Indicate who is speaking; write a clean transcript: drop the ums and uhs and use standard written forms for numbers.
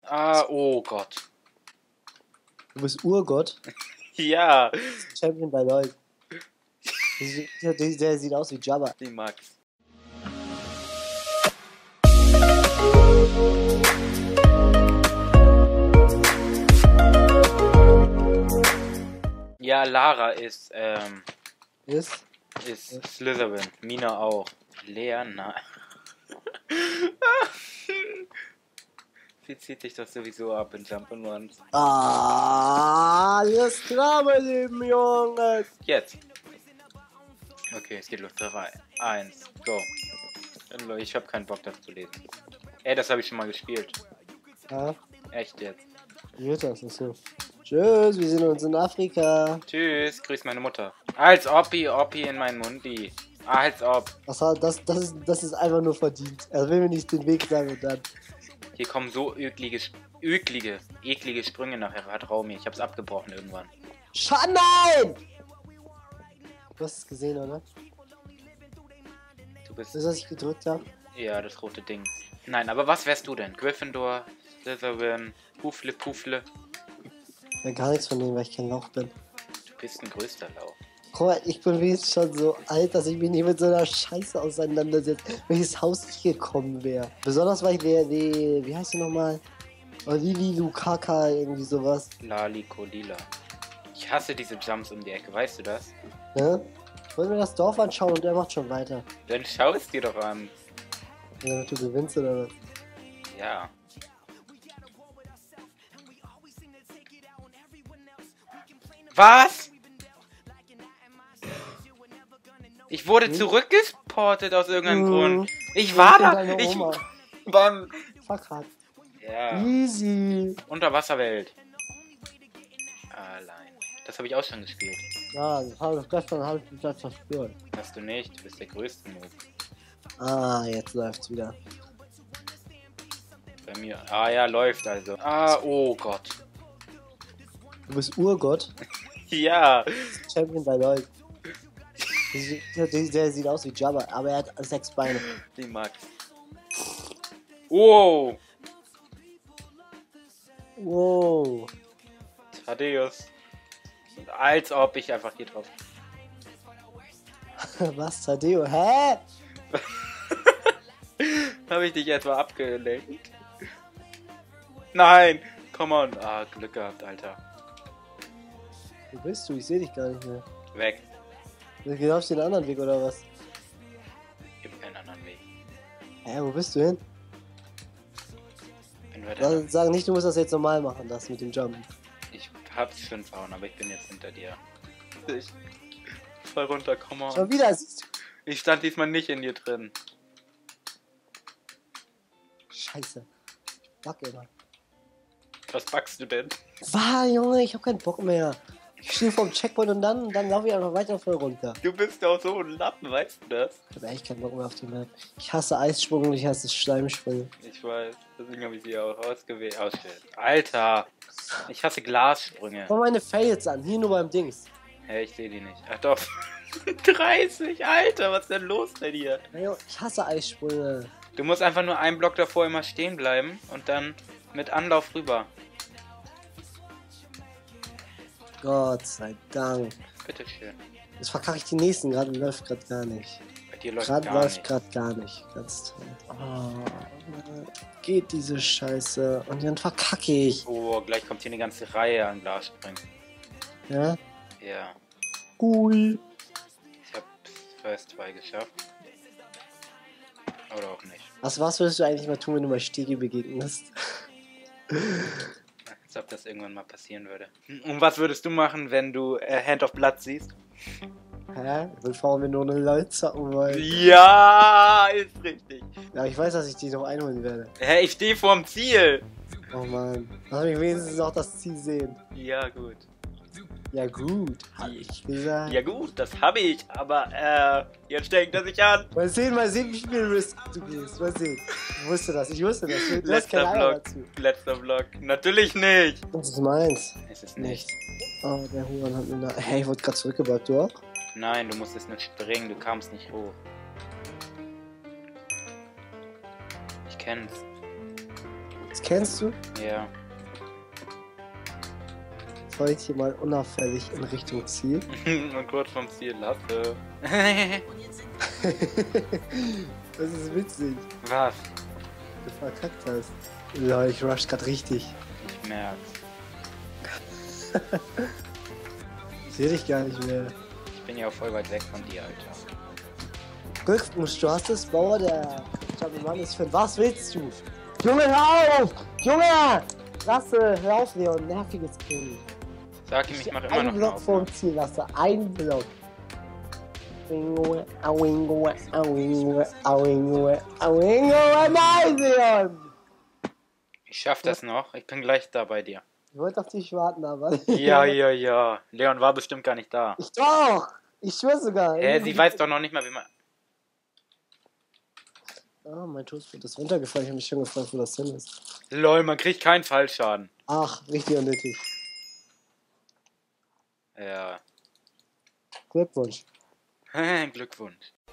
Speaker 1: Ah, oh Gott.
Speaker 2: Du bist Urgott.
Speaker 1: Ja.
Speaker 2: Champion bei LoL. Der sieht aus wie Jabba.
Speaker 1: Die Max. Ja, Lara ist Slytherin. Mina auch. Lea, nein. Sie zieht sich doch sowieso ab in Jump'n'Runs.
Speaker 2: Ah, das ist klar, mein Leben, Junge.
Speaker 1: Jetzt. Okay, es geht los. 3, 1, go. Ich habe keinen Bock, das zu lesen. Ey, das habe ich schon mal gespielt.
Speaker 2: Ja,
Speaker 1: Echt jetzt.
Speaker 2: wird das nicht so. Tschüss, wir sehen uns in Afrika.
Speaker 1: Tschüss, grüß meine Mutter. Als Oppi in meinen Mundi. Als ob.
Speaker 2: Das ist einfach nur verdient. Er will mir nicht den Weg sagen und dann.
Speaker 1: Hier kommen so eklige Sprünge nachher. Vertrau mir, ich hab's abgebrochen irgendwann.
Speaker 2: Nein! Du hast es gesehen, oder?
Speaker 1: Du bist...
Speaker 2: Das, was ich gedrückt habe?
Speaker 1: Ja, das rote Ding. Nein, aber was wärst du denn? Gryffindor, Slytherin, Pufle?
Speaker 2: Ja, gar nichts von dem, weil ich kein Lauch bin.
Speaker 1: Du bist ein größter Lauch.
Speaker 2: Guck mal, ich bin jetzt schon so alt, dass ich mich nicht mit so einer Scheiße auseinandersetze, welches Haus ich gekommen wäre. Besonders weil ich wie heißt die nochmal? Lili Lukaka, irgendwie sowas.
Speaker 1: Lila. Ich hasse diese Jumps um die Ecke, weißt du das?
Speaker 2: Ja? Ich wollte mir das Dorf anschauen und der macht schon weiter.
Speaker 1: Dann schau es dir doch an.
Speaker 2: Ja, damit du gewinnst oder was?
Speaker 1: Ja. Was? Ich wurde zurückgesportet aus irgendeinem Grund. Ich war da. Ich beim...
Speaker 2: Verkackt.
Speaker 1: Ja.
Speaker 2: Easy.
Speaker 1: Unterwasserwelt. Allein. Das habe ich auch schon gespielt.
Speaker 2: Ja, gestern habe ich das verspürt.
Speaker 1: Hast du nicht. Du bist der größte Noob.
Speaker 2: Ah, jetzt läuft's wieder.
Speaker 1: Bei mir. Ah ja, läuft also. Ah, oh Gott.
Speaker 2: Du bist Urgott.
Speaker 1: Ja.
Speaker 2: Champion bei LoL. Der sieht aus wie Jabba, aber er hat 6 Beine.
Speaker 1: Die Max. Wow.
Speaker 2: Wow.
Speaker 1: Thaddeus. Als ob ich einfach hier drauf.
Speaker 2: Was, Tadeo? Hä?
Speaker 1: Habe ich dich etwa abgelenkt? Nein! Come on! Ah, Glück gehabt, Alter.
Speaker 2: Wo bist du? Ich sehe dich gar nicht mehr.
Speaker 1: Weg.
Speaker 2: Du gehst auf den anderen Weg oder was?
Speaker 1: Gibt keinen anderen Weg.
Speaker 2: Hä, wo bist du hin?
Speaker 1: Bin weiter.
Speaker 2: Sag nicht, du musst das jetzt normal machen, das mit dem Jumpen.
Speaker 1: Ich hab's schon verhauen, aber ich bin jetzt hinter dir. Ich voll runter, komm on.
Speaker 2: Schon wieder, siehst du?
Speaker 1: Ich stand diesmal nicht in dir drin.
Speaker 2: Scheiße. Ich bug immer.
Speaker 1: Was backst du denn?
Speaker 2: War, Junge, ich hab keinen Bock mehr. Ich stehe vorm Checkpoint und dann laufe ich einfach weiter voll runter.
Speaker 1: Du bist doch so ein Lappen, weißt du das?
Speaker 2: Ich hab echt keinen Bock mehr auf die Map. Ich hasse Eissprung und ich hasse Schleimsprünge.
Speaker 1: Ich weiß, deswegen habe ich sie auch ausgewählt. Alter! Ich hasse Glassprünge.
Speaker 2: Schau meine Fails an, hier nur beim Dings.
Speaker 1: Hä, ich sehe die nicht. Ach doch. 30, Alter, was ist denn los bei dir?
Speaker 2: Ja, ich hasse Eissprünge.
Speaker 1: Du musst einfach nur einen Block davor immer stehen bleiben und dann mit Anlauf rüber.
Speaker 2: Gott sei Dank.
Speaker 1: Bitteschön.
Speaker 2: Jetzt verkacke ich die nächsten, gerade läuft gerade gar nicht.
Speaker 1: Bei dir läuft
Speaker 2: Gerade
Speaker 1: gar
Speaker 2: läuft
Speaker 1: nicht.
Speaker 2: gerade gar nicht. Ganz toll. Oh, geht diese Scheiße. Und dann verkacke ich.
Speaker 1: Oh, gleich kommt hier eine ganze Reihe an Glassprüngen.
Speaker 2: Ja?
Speaker 1: Ja.
Speaker 2: Cool.
Speaker 1: Ich habe First 2 geschafft. Oder auch nicht.
Speaker 2: Was würdest du eigentlich mal tun, wenn du mal Stegi begegnest?
Speaker 1: Als ob das irgendwann mal passieren würde. Und was würdest du machen, wenn du Hand of Blood siehst?
Speaker 2: Hä? Bevor wir nur eine LOL zocken wollen.
Speaker 1: Ja, ist richtig.
Speaker 2: Ja, ich weiß, dass ich die noch einholen werde.
Speaker 1: Hä, ich stehe vorm Ziel.
Speaker 2: Oh Mann. Lass mich wenigstens auch das Ziel sehen.
Speaker 1: Ja, gut.
Speaker 2: Ja gut, hab ich gesagt.
Speaker 1: Ja gut, das habe ich, aber jetzt steckt er sich an.
Speaker 2: Mal sehen, wie viel Risk du gehst. Mal sehen. Ich wusste das. Du hast keine
Speaker 1: Letzter
Speaker 2: Eier
Speaker 1: Block,
Speaker 2: dazu.
Speaker 1: letzter Block. Natürlich nicht.
Speaker 2: Das ist meins.
Speaker 1: Es ist nicht.
Speaker 2: Oh, der Huren hat mir da... Hey, ich wurde gerade zurückgebracht, du auch?
Speaker 1: Nein, du musstest nicht springen, du kamst nicht hoch. Ich kenn's.
Speaker 2: Das kennst du?
Speaker 1: Ja.
Speaker 2: Soll ich hier mal unauffällig in Richtung Ziel?
Speaker 1: Und kurz vom Ziel lasse.
Speaker 2: Das ist witzig.
Speaker 1: Was?
Speaker 2: Du verkackt hast. Ja, ich rush grad richtig.
Speaker 1: Ich merk's.
Speaker 2: Ich seh dich gar nicht mehr.
Speaker 1: Ich bin ja auch voll weit weg von dir, Alter.
Speaker 2: Glückwunsch, du hast es, Bauer, der Mann ist für. Was willst du? Junge, hör auf! Junge! Lasse, hör auf, Leon, nerviges Kind.
Speaker 1: Sag ihm, ich mache immer noch
Speaker 2: Ein
Speaker 1: eine
Speaker 2: Block
Speaker 1: Aufnahme.
Speaker 2: vom Ziel, Lasse, ein Block. Nein, Leon!
Speaker 1: Ich schaff das noch. Ich bin gleich da bei dir.
Speaker 2: Ich wollte auf dich warten, aber.
Speaker 1: Ja. Leon war bestimmt gar nicht da.
Speaker 2: Ich doch! Ich schwör sogar.
Speaker 1: Hä, sie weiß doch noch nicht mal, wie man...
Speaker 2: Ah, mein Toastbrot ist runtergefallen. Ich habe mich schon gefragt, wo das hin ist.
Speaker 1: Lol, man kriegt keinen Fallschaden.
Speaker 2: Ach, richtig unnötig.
Speaker 1: Ja.
Speaker 2: Glückwunsch.
Speaker 1: Glückwunsch.